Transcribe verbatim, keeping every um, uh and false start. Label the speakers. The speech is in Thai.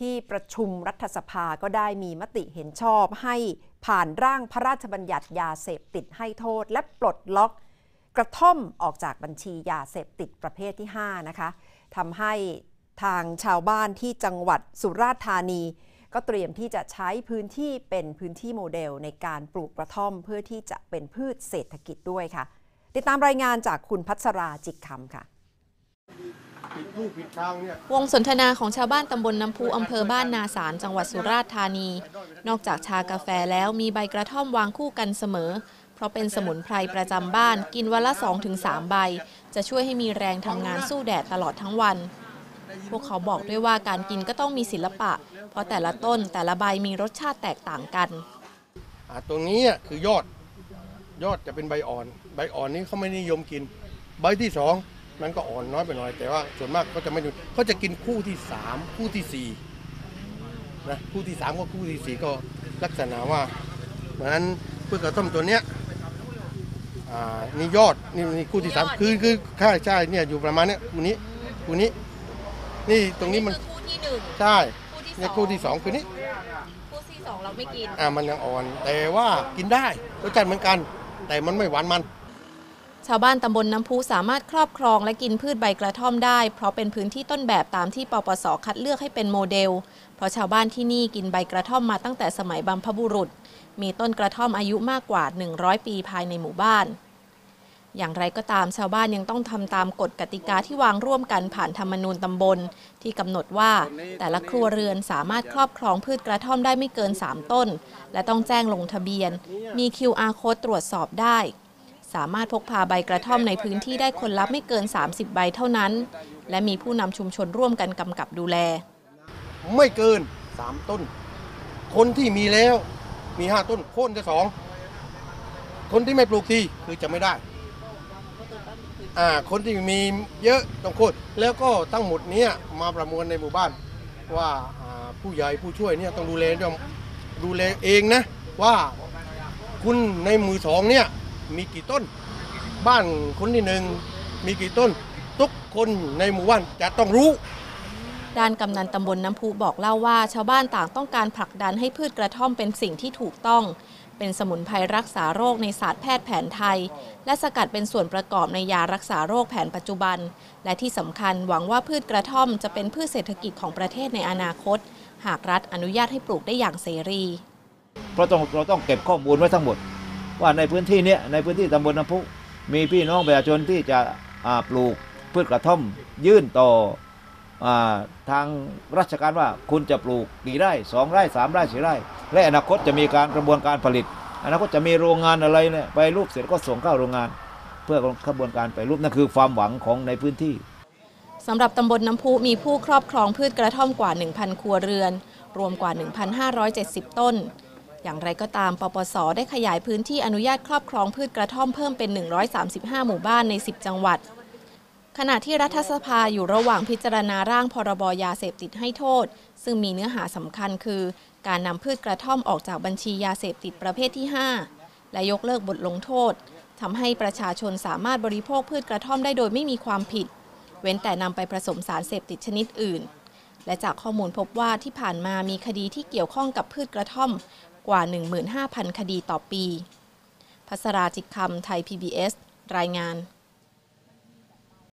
Speaker 1: ที่ประชุมรัฐสภาก็ได้มีมติเห็นชอบให้ผ่านร่างพระราชบัญญัติยาเสพติดให้โทษและปลดล็อกกระท่อมออกจากบัญชียาเสพติดประเภทที่ห้านะคะทำให้ทางชาวบ้านที่จังหวัดสุราษฎร์ธานีก็เตรียมที่จะใช้พื้นที่เป็นพื้นที่โมเดลในการปลูกกระท่อมเพื่อที่จะเป็นพืชเศรษฐกิจด้วยค่ะติดตามรายงานจากคุณพัชราจิกคำค่ะ
Speaker 2: วงสนทนาของชาวบ้านตำบลน้ำพุอำเภอบ้านนาสารจังหวัดสุราษฎร์ธานีนอกจากชากาแฟแล้วมีใบกระท่อมวางคู่กันเสมอเพราะเป็นสมุนไพรประจำบ้านกินวันละ สองถึงสาม ใบจะช่วยให้มีแรงทำงานสู้แดดตลอดทั้งวันพวกเขาบอกด้วยว่าการกินก็ต้องมีศิลปะเพราะแต่ละต้นแต่ละใบมีรสชาติแตกต่างกัน
Speaker 3: ตรงนี้คือยอดยอดจะเป็นใบอ่อนใบอ่อนนี้เขาไม่นิยมกินใบที่สองนั้นก็อ่อนน้อยไปหน่อยแต่ว่าส่วนมากก็จะไม่ดูเขาจะกินคู่ที่สามคู่ที่สี่นะคู่ที่สามก็คู่ที่สี่ก็ลักษณะว่าเหมือนพืชกระท่อมตัวเนี้ยอ่านี่ยอดนี่นี่คู่ที่สามคือคือค่าใช่เนี่ยอยู่ประมาณเนี้ยคู่นี้คู่นี้นี่ตรงนี้มัน
Speaker 2: คู่ที่หนึ่ง
Speaker 3: ใช่เนี่ยคู่ที่สองคือนี้
Speaker 2: คู่ที่สองเราไม่กิน
Speaker 3: อ่ามันยังอ่อนแต่ว่ากินได้รสชาติเหมือนกันแต่มันไม่หวานมัน
Speaker 2: ชาวบ้านตำบลน้ำพุสามารถครอบครองและกินพืชใบกระท่อมได้เพราะเป็นพื้นที่ต้นแบบตามที่ปปส.คัดเลือกให้เป็นโมเดลเพราะชาวบ้านที่นี่กินใบกระท่อมมาตั้งแต่สมัยบรรพบุรุษมีต้นกระท่อมอายุมากกว่าหนึ่งร้อยปีภายในหมู่บ้านอย่างไรก็ตามชาวบ้านยังต้องทำตามกฎกติกาที่วางร่วมกันผ่านธรรมนูญตำบลที่กำหนดว่าแต่ละครัวเรือนสามารถครอบครองพืชกระท่อมได้ไม่เกินสามต้นและต้องแจ้งลงทะเบียนมี คิว อาร์ Code ตรวจสอบได้สามารถพกพาใบกระท่อมในพื้นที่ได้คนละไม่เกินสามสิบใบเท่านั้นและมีผู้นำชุมชนร่วมกันกำกับดูแล
Speaker 3: ไม่เกินสามต้นคนที่มีแล้วมีห้าต้นโค่นจะสองคนที่ไม่ปลูกทีคือจะไม่ได้อ่าคนที่มีเยอะต้องโค่นแล้วก็ทั้งหมดนี้มาประมวลในหมู่บ้านว่าผู้ใหญ่ผู้ช่วยเนี่ยต้องดูแลต้องดูแลเองนะว่าคุณในหมู่สองเนี่ยมีกี่ต้นบ้านคนที่หนึ่งมีกี่ต้นทุกคนในหมู่บ้านจะต้องรู้
Speaker 2: ด้านกำนันตำบลน้ำพุบอกเล่าว่าชาวบ้านต่างต้องการผลักดันให้พืชกระท่อมเป็นสิ่งที่ถูกต้องเป็นสมุนไพรรักษาโรคในศาสตร์แพทย์แผนไทยและสกัดเป็นส่วนประกอบในยารักษาโรคแผนปัจจุบันและที่สำคัญหวังว่าพืชกระท่อมจะเป็นพืชเศรษฐกิจของประเทศในอนาคตหากรัฐอนุญาตให้ปลูกได้อย่างเสรี
Speaker 4: เพราะต้องเราต้องเก็บข้อมูลไว้ทั้งหมดว่าในพื้นที่นี้ในพื้นที่ตำบลน้ำพุมีพี่น้องประชาชนที่จะปลูกพืชกระท่อมยื่นต่อทางราชการว่าคุณจะปลูกกี่ไร่สองไร่สามไร่สี่ไร่และอนาคตจะมีการกระบวนการผลิตอนาคตจะมีโรงงานอะไรเนี่ยไปรูปเสร็จก็ส่งเข้าโรงงานเพื่อกระบวนการไปรูปนั่นคือความหวังของในพื้นที่
Speaker 2: สำหรับตำบลน้ำพุมีผู้ครอบครองพืชกระท่อมกว่า หนึ่งพัน ครัวเรือนรวมกว่า หนึ่งพันห้าร้อยเจ็ดสิบ ต้นอย่างไรก็ตามปปส.ได้ขยายพื้นที่อนุญาตครอบครองพืชกระท่อมเพิ่มเป็นหนึ่งร้อยสามสิบห้าหมู่บ้านในสิบจังหวัดขณะที่รัฐสภาอยู่ระหว่างพิจารณาร่างพรบยาเสพติดให้โทษซึ่งมีเนื้อหาสำคัญคือการนำพืชกระท่อมออกจากบัญชียาเสพติดประเภทที่ห้าและยกเลิกบทลงโทษทำให้ประชาชนสามารถบริโภคพืชกระท่อมได้โดยไม่มีความผิดเว้นแต่นำไปผสมสารเสพติดชนิดอื่นและจากข้อมูลพบว่าที่ผ่านมามีคดีที่เกี่ยวข้องกับพืชกระท่อมกว่า หนึ่งหมื่นห้าพัน คดีต่อปีภัสราจิตคำไทย พี บี เอส รายงาน